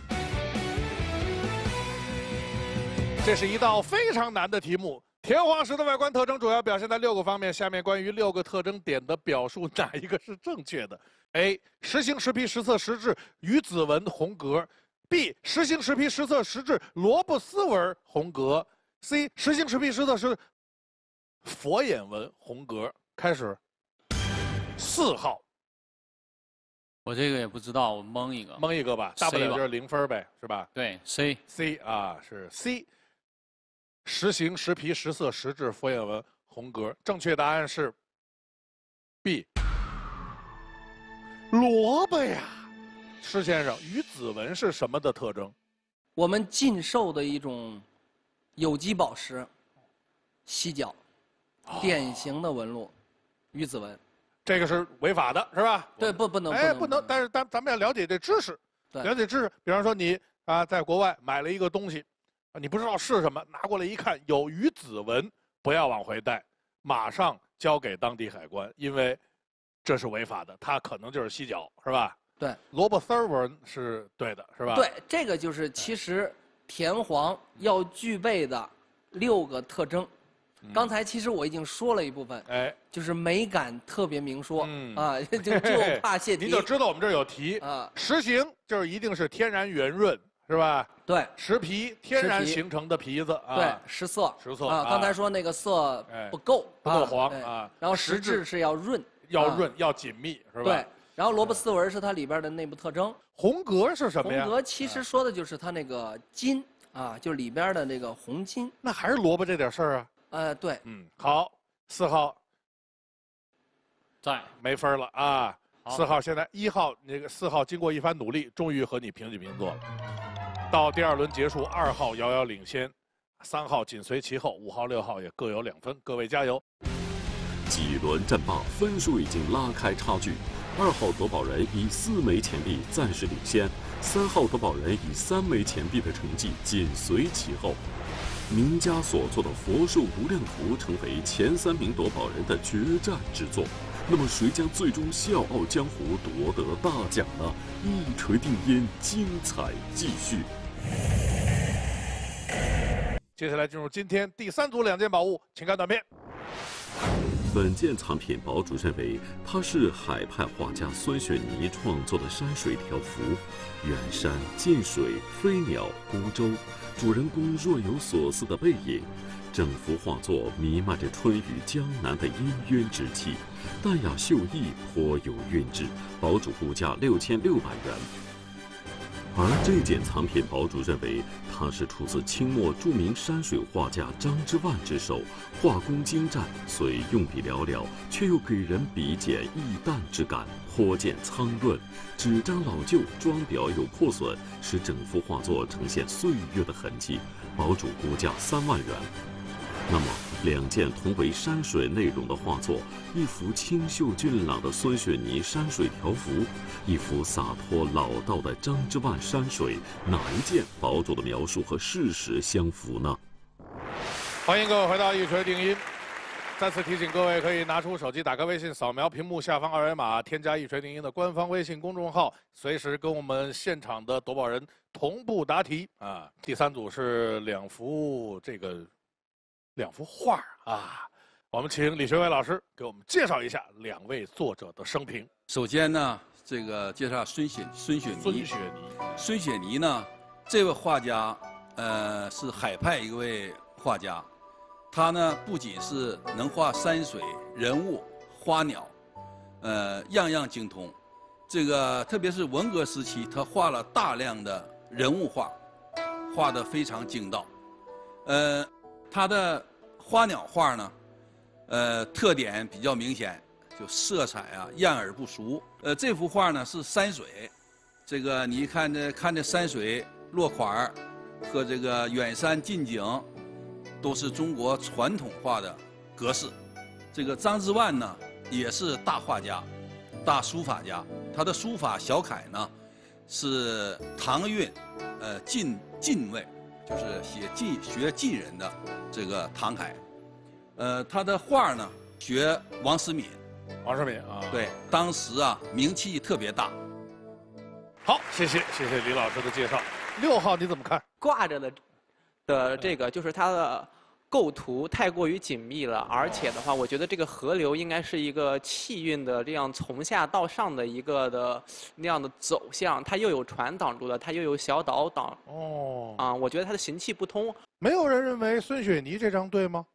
这是一道非常难的题目。田黄石的外观特征主要表现在六个方面，下面关于六个特征点的表述，哪一个是正确的 ？A. 实形实皮实色实质鱼子纹红格 ；B. 实形实皮实色实质萝卜丝纹红格 ；C. 实形实皮实色是佛眼纹红格。开始。四号。 我这个也不知道，我蒙一个。 蒙一个吧，大不了就是零分呗，是吧？ 对 ，C。 C 啊，是 C。实形实皮实色实质佛眼纹红格，正确答案是 B。萝卜呀，施先生，鱼子纹是什么的特征？ 我们禁售的一种有机宝石，犀角，典型的纹路，鱼子纹。 这个是违法的，是吧？ 对，不不能。 哎，不能。但是咱咱们要了解这知识，了解知识。比方说你啊，在国外买了一个东西。你不知道是什么，拿过来一看有鱼子纹，不要往回带，马上交给当地海关，因为这是违法的，它可能就是犀角，是吧？ 对， 萝卜丝纹是对的，是吧？ 对，这个就是其实田黄要具备的六个特征。嗯、刚才其实我已经说了一部分，哎，就是美感特别明说，嗯、啊，就就怕泄题。 您就知道我们这儿有题啊，实形就是一定是天然圆润。是吧？ 对， 实皮天然形成的皮子啊， 对，实色， 实色啊。刚才说那个色不够， 不够黄啊。 然后实质是要润， 要润，要紧密，是吧？ 对。然后萝卜丝纹是它里边的内部特征。 红格是什么呀？ 红格其实说的就是它那个筋啊，就里边的那个红筋。 那还是萝卜这点事儿啊？ 呃，对。 嗯，好，四号在没分了啊。四号现在一号那个四号经过一番努力，终于和你平起平坐了。到第二轮结束，二号遥遥领先，三号紧随其后，五号、六号也各有两分，各位加油！ 几轮战罢，分数已经拉开差距。二号夺宝人以四枚钱币暂时领先，三号夺宝人以三枚钱币的成绩紧随其后。名家所作的《佛寿无量图》成为前三名夺宝人的决战之作。那么谁将最终笑傲江湖夺得大奖呢？一锤定音，精彩继续。 接下来进入今天第三组两件宝物，请看短片。 本件藏品堡主认为它是海派画家孙雪妮创作的山水条幅，远山、近水、飞鸟、孤舟，主人公若有所思的背影。整幅画作弥漫着春雨江南的氤氲之气，淡雅秀逸，颇有韵致。堡主估价六千六百元。而这件藏品，堡主认为它是出自清末著名山水画家张之万之手，画工精湛，虽用笔寥寥，却又给人笔简意淡之感，颇见苍润。纸张老旧，装裱有破损，使整幅画作呈现岁月的痕迹。堡主估价三万元。那么，两件同为山水内容的画作，一幅清秀俊朗的孙雪妮山水条幅，一幅洒脱老道的张之万山水，哪一件堡主的描述和事实相符呢？ 欢迎各位回到一锤定音。再次提醒各位，可以拿出手机，打开微信，扫描屏幕下方二维码，添加一锤定音的官方微信公众号，随时跟我们现场的夺宝人同步答题啊。第三组是两幅这个。两幅画啊，我们请李学伟老师给我们介绍一下两位作者的生平。 首先呢，这个介绍孙雪孙雪妮。 孙雪妮， 孙雪妮呢，这位画家，呃，是海派一位画家。他呢，不仅是能画山水、人物、花鸟，呃，样样精通。这个特别是文革时期，他画了大量的人物画，画得非常精到。呃。他的花鸟画呢，呃，特点比较明显，就色彩啊艳而不俗。呃，这幅画呢是山水，这个你一看这看这山水落款和这个远山近景，都是中国传统画的格式。 这个张之万呢，也是大画家、大书法家。他的书法小楷呢，是唐韵，呃晋晋魏，就是写晋学晋人的这个唐楷。呃，他的画呢，学王时敏。 王时敏啊， 对，当时啊名气特别大。 好，谢谢谢谢李老师的介绍。六号你怎么看？ 挂着的的这个就是它的构图太过于紧密了，而且的话，我觉得这个河流应该是一个气运的这样从下到上的一个的那样的走向，它又有船挡住了，它又有小岛挡。 哦。 啊，我觉得它的行气不通。 没有人认为孙雪妮这张对吗？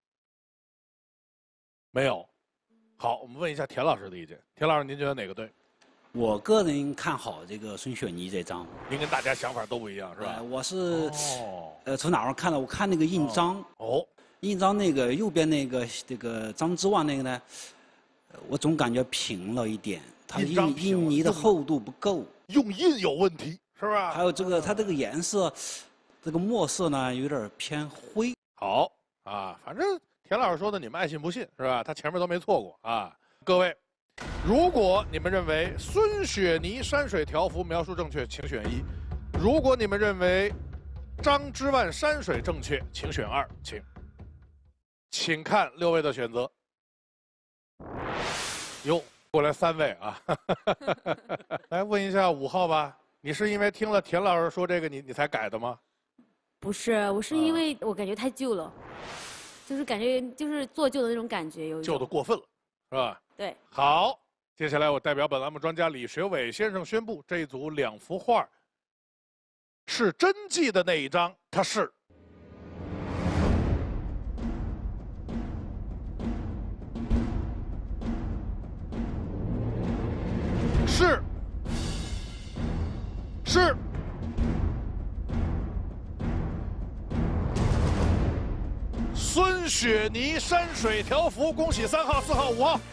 没有。好，我们问一下田老师的意见。田老师，您觉得哪个对？ 我个人看好这个孙雪妮这张。 您跟大家想法都不一样，是吧？ 呃、我是，哦、呃，从哪儿看的？我看那个印章。哦。印章那个右边那个这个张之万那个呢，我总感觉平了一点，它印印泥的厚度不够。 用印有问题，是吧？ 还有这个它这个颜色，这个墨色呢有点偏灰。 好啊，反正田老师说的你们爱信不信，是吧？他前面都没错过啊，各位。如果你们认为孙雪妮山水条幅描述正确，请选一；如果你们认为张之万山水正确，请选二。请，请看六位的选择。哟，过来三位啊！来问一下五号吧，你是因为听了田老师说这个，你你才改的吗？ 不是，我是因为我感觉太旧了，就是感觉就是做旧的那种感觉，有旧的过分了，是吧？ 对， 好，接下来我代表本栏目专家李学伟先生宣布，这一组两幅画是真迹的那一张，它是是是孙雪妮山水条幅，恭喜三号、四号、五号。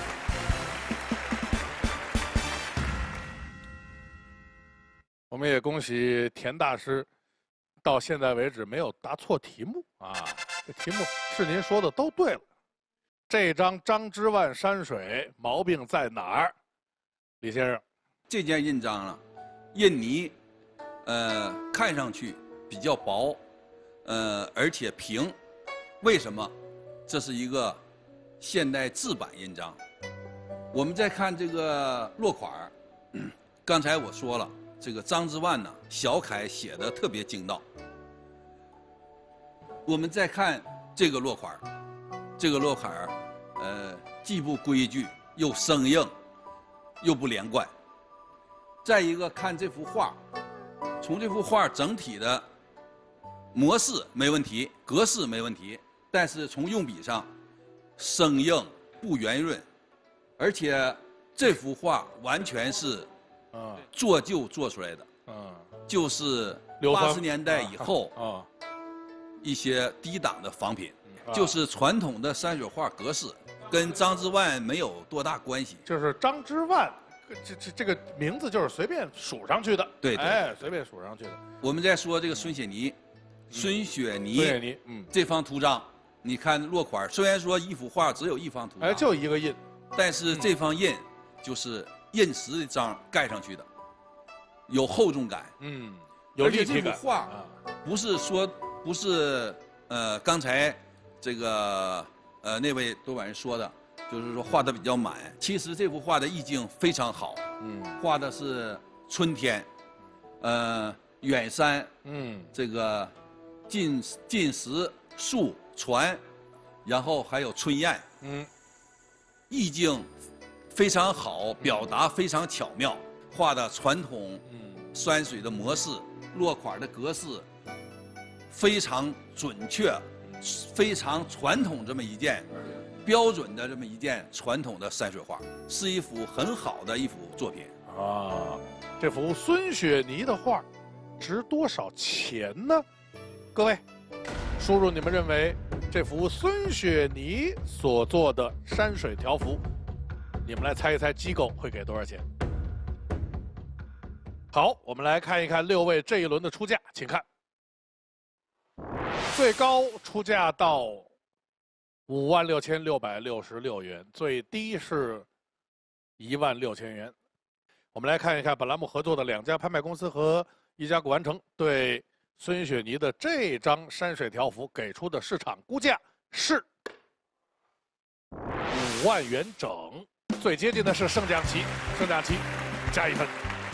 我们也恭喜田大师，到现在为止没有答错题目啊！这题目是您说的都对了。这张张之万山水毛病在哪儿？李先生， 这件印章啊，印泥，呃，看上去比较薄，呃，而且平。为什么？这是一个现代制版印章。我们再看这个落款儿，刚才我说了。这个张之万呢，小楷写的特别精到。我们再看这个落款，这个落款，呃，既不规矩，又生硬，又不连贯。再一个看这幅画，从这幅画整体的模式没问题，格式没问题，但是从用笔上，生硬不圆润，而且这幅画完全是。啊，做旧做出来的，啊，就是八十年代以后啊，一些低档的仿品，就是传统的山水画格式，跟张之万没有多大关系。 就是张之万，这这这个名字就是随便数上去的， 对， 哎，随便数上去的。 我们再说这个孙雪妮，孙雪妮， 孙雪妮，嗯， 这方图章，你看落款，虽然说一幅画只有一方图章， 哎，就一个印， 但是这方印就是。印实的章盖上去的，有厚重感， 嗯，有立体感。 而且这幅画不是说不是呃刚才这个呃那位多晚人说的，就是说画的比较满。其实这幅画的意境非常好，嗯，画的是春天，呃远山，嗯，这个近近石树船，然后还有春雁，嗯，意境。非常好，表达非常巧妙，画的传统山水的模式，落款的格式非常准确，非常传统这么一件标准的这么一件传统的山水画，是一幅很好的一幅作品啊。这幅孙雪妮的画值多少钱呢？各位，输入你们认为这幅孙雪妮所做的山水条幅。你们来猜一猜，机构会给多少钱？好，我们来看一看六位这一轮的出价，请看，最高出价到五万六千六百六十六元，最低是一万六千元。我们来看一看本栏目合作的两家拍卖公司和一家古玩城对孙雪妮的这张山水条幅给出的市场估价是五万元整，最接近的是升降旗，升降旗加一分。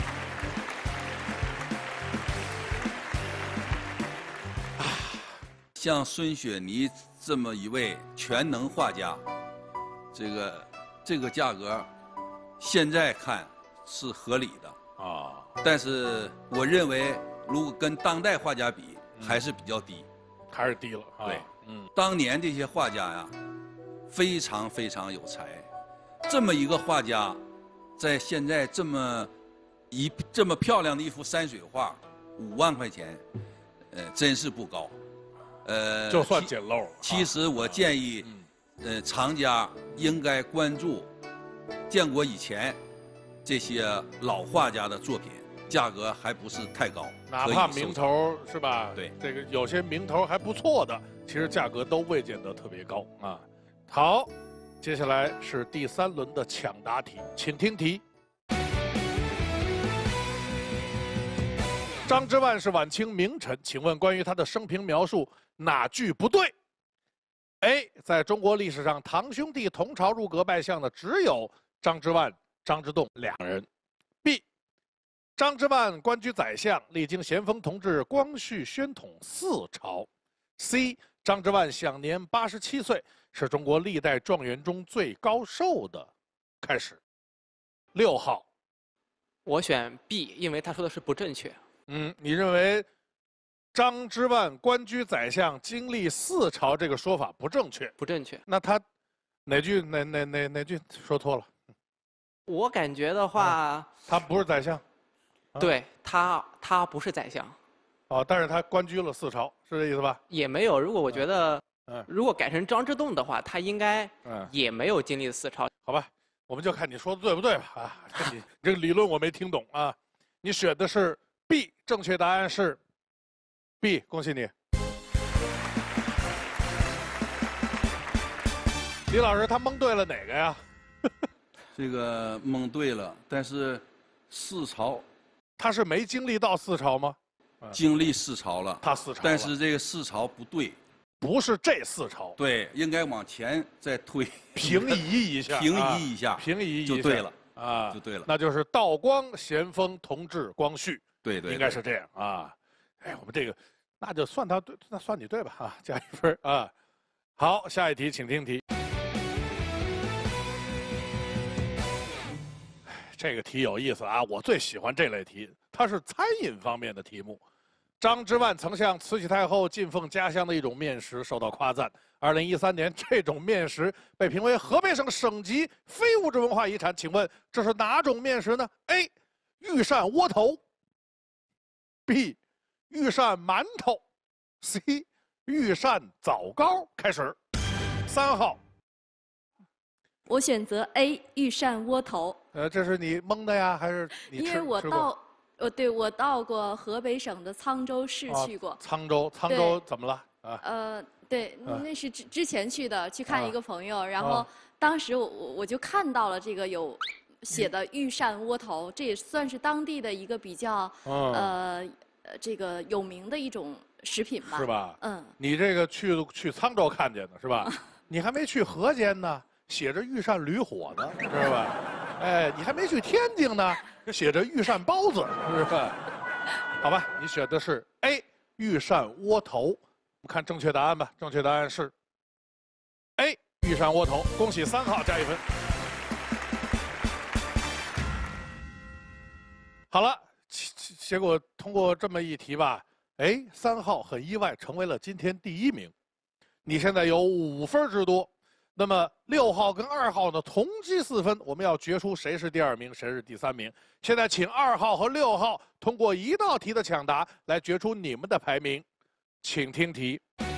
像孙雪妮这么一位全能画家，这个这个价格，现在看是合理的啊。但是我认为，如果跟当代画家比，还是比较低， 还是低了。啊、 对， 嗯， 当年这些画家呀，非常非常有才。这么一个画家，在现在这么一这么漂亮的一幅山水画，五万块钱，呃，真是不高。呃， 就算捡漏了。 其实我建议，呃，藏家应该关注建国以前这些老画家的作品，价格还不是太高， 哪怕名头是吧？ 对， 这个有些名头还不错的，其实价格都未见得特别高啊。好，接下来是第三轮的抢答题，请听题。张之万是晚清名臣，请问关于他的生平描述哪句不对 ？A. 在中国历史上，堂兄弟同朝入阁拜相的只有张之万、张之洞两人。B. 张之万官居宰相，历经咸丰同治、光绪、宣统四朝。C. 张之万享年八十七岁，是中国历代状元中最高寿的。开始，六号， 我选 B， 因为他说的是不正确。 嗯，你认为张之万官居宰相，经历四朝这个说法不正确？ 不正确。 那他哪句哪哪哪哪句说错了？ 我感觉的话， 啊、他不是宰相。 啊、对他，他不是宰相。 哦，但是他官居了四朝，是这意思吧？ 也没有。如果我觉得，嗯，如果改成张之洞的话，他应该，嗯，也没有经历四朝。 好吧，我们就看你说的对不对吧？啊，你这个理论我没听懂啊。你选的是 B， 正确答案是 B， 恭喜你。李老师，他蒙对了哪个呀？ 这个蒙对了，但是四朝， 他是没经历到四朝吗？ 经历四朝了， 他四朝， 但是这个四朝不对， 不是这四朝， 对，应该往前再推， 平移一下， 平移一下， 平移一下就对了啊， 就对了， 那就是道光、咸丰、同治、光绪， 对对， 应该是这样啊。哎，我们这个那就算他对，那算你对吧？啊，加一分啊。好，下一题，请听题。这个题有意思啊，我最喜欢这类题，它是餐饮方面的题目。张之万曾向慈禧太后进奉家乡的一种面食，受到夸赞。二零一三年，这种面食被评为河北省省级非物质文化遗产。请问这是哪种面食呢 ？A. 御膳窝头 B. 御膳馒头 C. 御膳枣糕。开始，三号。 我选择 A 御膳窝头。 呃，这是你蒙的呀，还是你吃？ 因为我到，呃，对，我到过河北省的沧州市去过。 啊、沧州，沧州怎么了？啊？ 呃，对，那是之之前去的，去看一个朋友，啊、然后当时我我我就看到了这个有写的御膳窝头，这也算是当地的一个比较、嗯、呃呃这个有名的一种食品吧。 是吧？ 嗯。 你这个去去沧州看见的是吧？你还没去河间呢。写着御膳驴火呢，是吧？哎，你还没去天津呢，写着御膳包子，是吧？好吧，你选的是 A 御膳窝头，我们看正确答案吧。正确答案是 A 御膳窝头，恭喜三号加一分。好了，结果通过这么一题吧，哎，三号很意外成为了今天第一名，你现在有五分之多。那么六号跟二号呢同积四分，我们要决出谁是第二名，谁是第三名。现在请二号和六号通过一道题的抢答来决出你们的排名，请听题。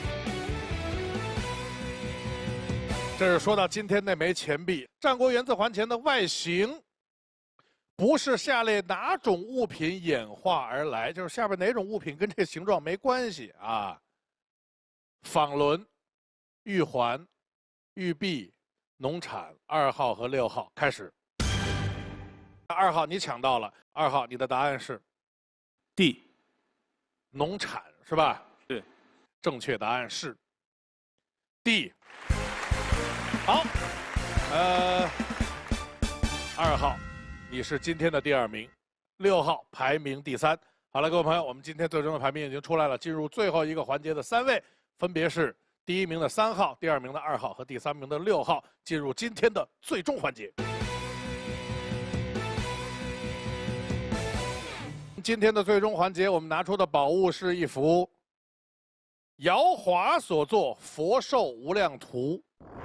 这是说到今天那枚钱币，战国元字环钱的外形，不是下列哪种物品演化而来？就是下边哪种物品跟这形状没关系啊？纺轮、玉环。 玉璧、农产二号和六号开始。二号你抢到了，二号你的答案是 D， 农产是吧？ 对， 正确答案是 D。好，呃，二号你是今天的第二名，六号排名第三。好了，各位朋友，我们今天最终的排名已经出来了，进入最后一个环节的三位分别是第一名的三号、第二名的二号和第三名的六号，进入今天的最终环节。今天的最终环节，我们拿出的宝物是一幅姚华所作《佛寿无量图》。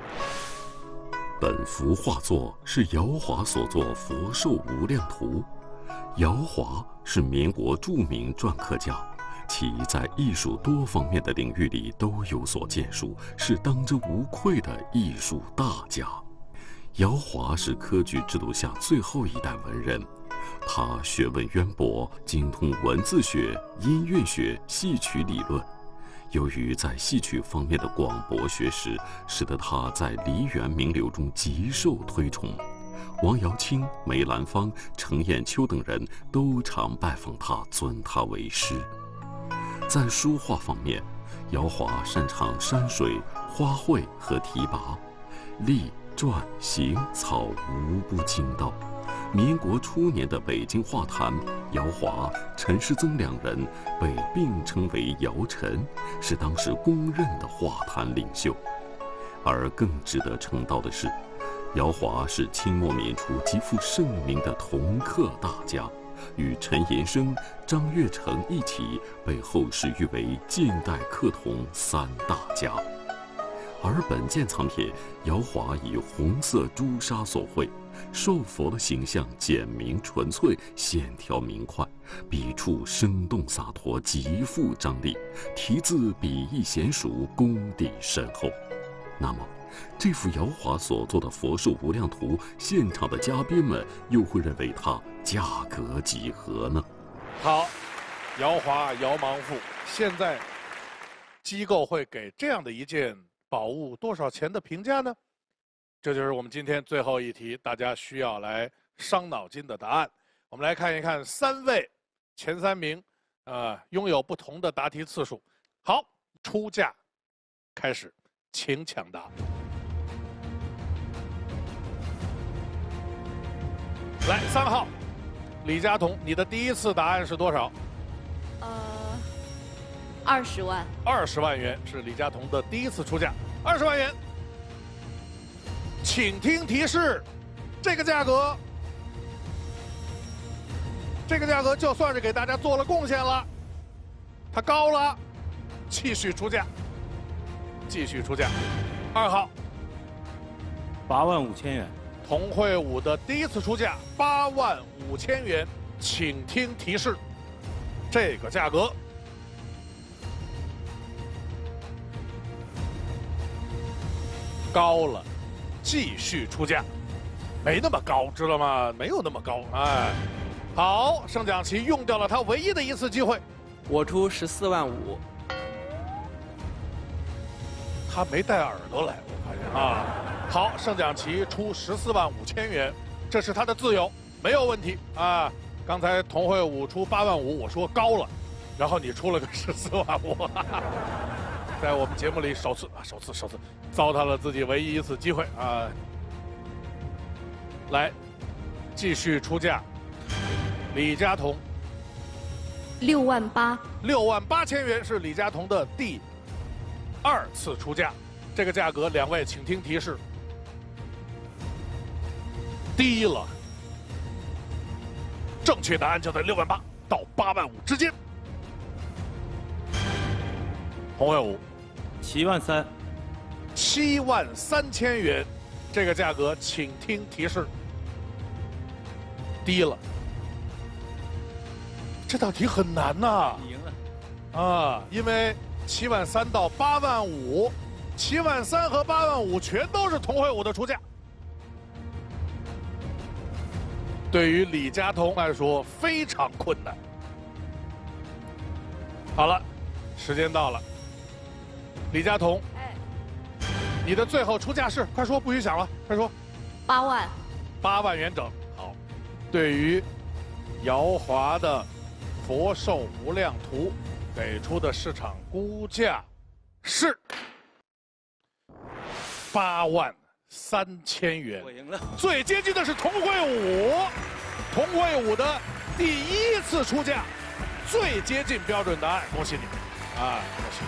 本幅画作是姚华所作《佛寿无量图》。姚华是民国著名篆刻家，其在艺术多方面的领域里都有所建树，是当之无愧的艺术大家。姚华是科举制度下最后一代文人。他学问渊博，精通文字学、音乐学、戏曲理论。由于在戏曲方面的广博学识，使得他在梨园名流中极受推崇。王瑶卿、梅兰芳、程砚秋等人都常拜访他，尊他为师。在书画方面，姚华擅长山水、花卉和题跋，隶、篆、行、草无不精到。民国初年的北京画坛，姚华、陈师宗两人被并称为姚陈，是当时公认的画坛领袖。而更值得称道的是，姚华是清末民初极负盛名的铜刻大家，与陈寅生、张悦成一起被后世誉为近代刻铜三大家。而本件藏品，姚华以红色朱砂所绘，寿佛的形象简明纯粹，线条明快，笔触生动洒脱，极富张力，题字笔意娴熟，功底深厚。那么，这幅姚华所作的《佛寿无量图》，现场的嘉宾们又会认为它价格几何呢？ 好，姚华、姚芒富，现在机构会给这样的一件宝物多少钱的评价呢？这就是我们今天最后一题，大家需要来伤脑筋的答案。我们来看一看三位前三名，呃，拥有不同的答题次数。好，出价开始，请抢答。来，三号，李佳彤，你的第一次答案是多少？ 呃，二十万。 二十万元是李佳彤的第一次出价，二十万元。请听提示，这个价格，这个价格就算是给大家做了贡献了，它高了，继续出价，继续出价。二号， 八万五千元。 童慧武的第一次出价八万五千元，请听提示，这个价格高了。继续出价，没那么高，知道吗？没有那么高，哎，好，盛蒋奇用掉了他唯一的一次机会， 我出十四万五， 他没带耳朵来，我发现啊，好，盛蒋奇出十四万五千元，这是他的自由，没有问题啊。刚才童慧武出八万五，我说高了，然后你出了个十四万五。在我们节目里首次啊，首次首次糟蹋了自己唯一一次机会啊！来，继续出价，李佳彤， 六万八， 六万八千元是李佳彤的第二次出价，这个价格两位请听提示，低了，正确答案就在六万八到八万五之间。洪伟武。 七万三， 七万三千元，这个价格请听提示，低了。这道题很难呐！ 你赢了啊，因为七万三到八万五，七万三和八万五全都是童慧武的出价。对于李佳彤来说非常困难。好了，时间到了。李佳彤，哎， 你的最后出价是？快说，不许想了，快说。 八万。 八万元整。好，对于姚华的《佛寿无量图》给出的市场估价是八万三千元。 我赢了。 最接近的是佟慧武，佟慧武的第一次出价，最接近标准答案，恭喜你，啊，恭喜。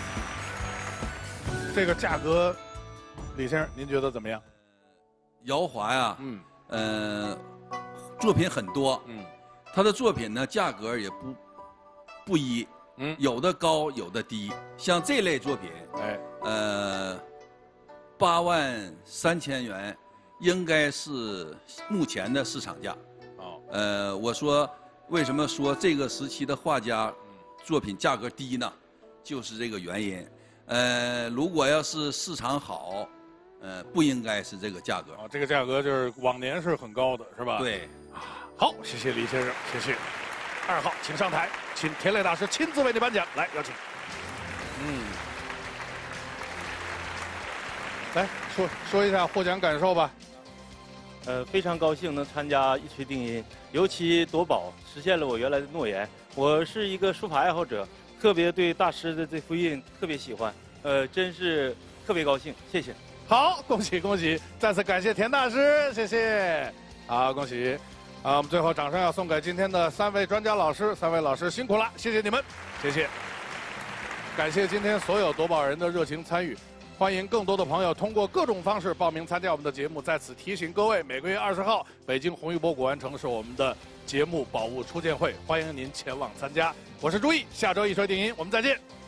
这个价格，李先生您觉得怎么样？ 姚华呀，嗯，呃，作品很多，嗯，他的作品呢价格也不不一，嗯，有的高，有的低。像这类作品，哎，呃，八万三千元应该是目前的市场价。哦，呃，我说为什么说这个时期的画家作品价格低呢？就是这个原因。呃，如果要是市场好。呃，不应该是这个价格。 啊，这个价格就是往年是很高的，是吧？ 对。 好，谢谢李先生，谢谢。二号，请上台，请田磊大师亲自为你颁奖，来，有请。嗯。来说说一下获奖感受吧。 呃，非常高兴能参加一锤定音，尤其夺宝实现了我原来的诺言。我是一个书法爱好者，特别对大师的这幅印特别喜欢，呃，真是特别高兴，谢谢。 好，恭喜恭喜！再次感谢田大师，谢谢。好，恭喜！啊，我们最后掌声要送给今天的三位专家老师，三位老师辛苦了，谢谢你们，谢谢。感谢今天所有夺宝人的热情参与，欢迎更多的朋友通过各种方式报名参加我们的节目。在此提醒各位，每个月二十号，北京红玉博古玩城是我们的节目宝物初见会，欢迎您前往参加。我是朱毅，下周一锤定音，我们再见。